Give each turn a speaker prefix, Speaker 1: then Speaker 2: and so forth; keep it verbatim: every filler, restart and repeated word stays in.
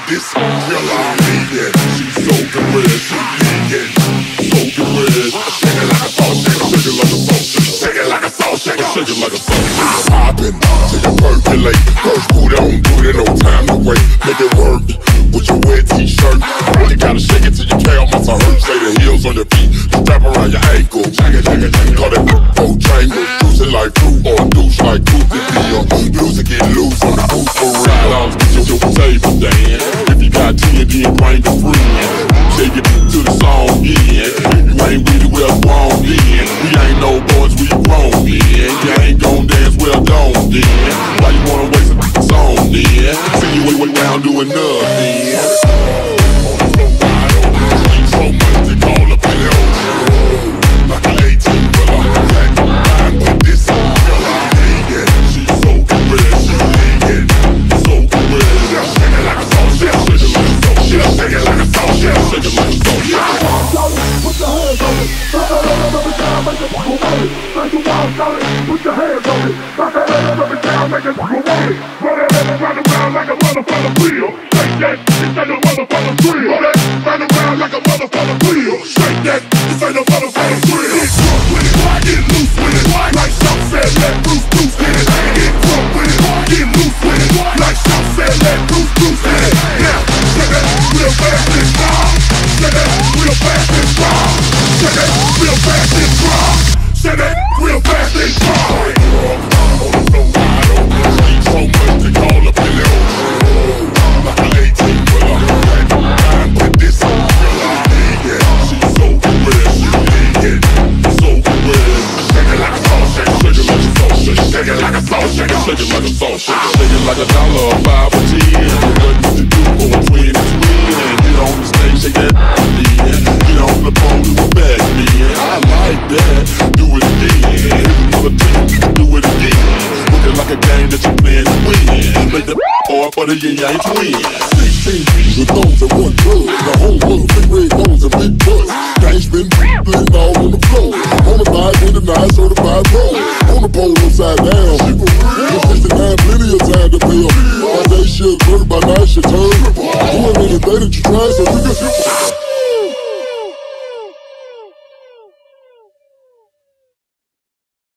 Speaker 1: this girl I'm needing. She's soaking wet, she's leaking, soaking wet. Shake it like a salt shaker, shake it like a salt shaker, shake it like a salt shaker, shake it like a salt shaker. Popping till you percolate. First boot on, do it, no time to wait. Make it work with your wet t-shirt. You gotta shake it till your calf muscle hurt. Say the heels on your feet, strap around your ankle. Check it, check it, check it. Call that old triangle. Juice it like fruit or douche like tooth and deal. Music get loose on the booth for real. Dollars get your, your table dance. If you got ten, then bring a friend. Take it to the song, yeah. If you ain't with it, well, wrong, yeah. We ain't no boys, we grown, yeah. You ain't gon' dance, well, don't, yeah. Why you wanna waste a song, yeah? See you way, way down doing nothing. So much to call up in the ocean. Like an eighteen wheeler. I'm with this girl I'm needing. She's soaking wet, she's leaking, soaking wet. Shake it like a salt shell, shake it like a salt shell, shake it like a salt shell, shake it like a salt shell.
Speaker 2: Put your hands on it, back that head up and down, make it move on it. Like you want, shout it, put your hands on it, back that head up and down, make it move on it. Run it and run around like a motherfucker wheel. Shake that, it's like a motherfucker thrill. Run it, run around like a motherfucker wheel. Shake that, it's like a motherfucker thrill. Get drunk with it, get loose with it. Like South said, let Bruce Bruce hit it. Get drunk with it, get loose with it. Like South said, let Bruce Bruce hit it. Now, shake that real fast and strong. Shake that real fast and strong. Shake that real fast and strong. Shake that real fast and strong. So much to call up in the ocean. Like an eighteen wheeler. I'm with this girl I'm needing. She's soaking wet, she's leaking, soaking wet. Shake it like a salt shaker, shake it like a salt shaker, shake it like a salt shaker, shake it like a salt shaker, shake it like a dollar, a five or ten. What you do for a twin is win. Get on the stage, shake that then. Get on the pole, do a back then. I like that. Do it again. Here's another team, do it again. Looking like a game that you plan to win. Make the or for the yin yang twin.
Speaker 3: Sixteen beats with those that want drugs. The whole world big red nose and big butts. Gangs been blitting all on the floor. Monetized, MVDNES, certified pro. On the pole upside down. It's sixty-nine, plenty of time to pay up. All day shit, work by night shit turn. Doing anything that you try, so you can